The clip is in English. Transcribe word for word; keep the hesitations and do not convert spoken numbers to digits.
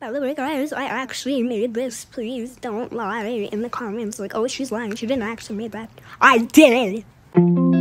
By the way, guys, I actually made this. Please don't lie in the comments like, oh, she's lying. She didn't actually make that. I did it!